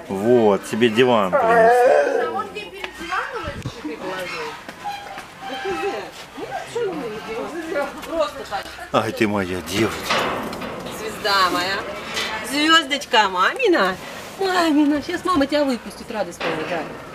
Вот, тебе диван принесли. А он мне перед диваном эти шипы положил? Просто так. Ай, ты моя девочка. Звезда моя. Звездочка мамина. Мамина. Сейчас мама тебя выпустит, радость моя, да.